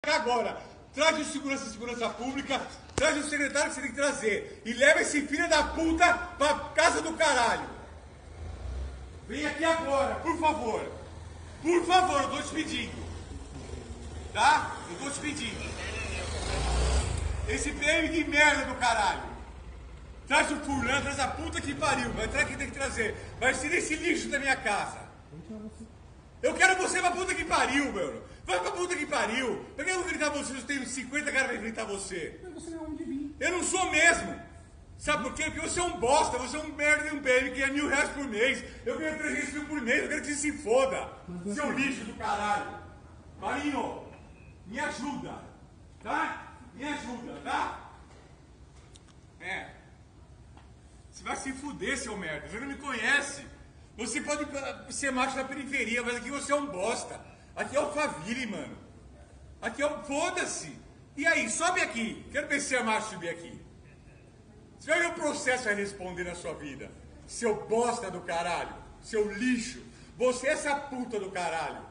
Agora, traz o segurança pública, traz o secretário que você tem que trazer e leva esse filho da puta pra casa do caralho. Vem aqui agora, por favor. Por favor, eu tô te pedindo. Tá? Eu tô te pedindo. Esse PM de merda do caralho. Traz o fulano, traz a puta que pariu. Vai trazer quem tem que trazer. Vai ser esse lixo da minha casa. Eu quero você pra puta que pariu, meu. Vai pra puta que pariu. Por que eu vou gritar você? Eu tenho 50 caras pra gritar você. Mas você não é onde vir. Eu não sou mesmo. Sabe por quê? Porque você é um bosta, você é um merda de um PM que ganha R$1.000 por mês. Eu ganho 300 mil por mês, eu quero que você se foda. Seu lixo do caralho. Marinho, me ajuda. Tá? Me ajuda, tá? Você vai se fuder, seu merda. Você não me conhece. Você pode ser macho na periferia, mas aqui você é um bosta. Aqui é o Alphaville, mano. Aqui é o... Foda-se. E aí, sobe aqui. Quero ver se você é macho subir aqui. Você vai ver o processo a responder na sua vida. Seu bosta do caralho. Seu lixo. Você é essa puta do caralho.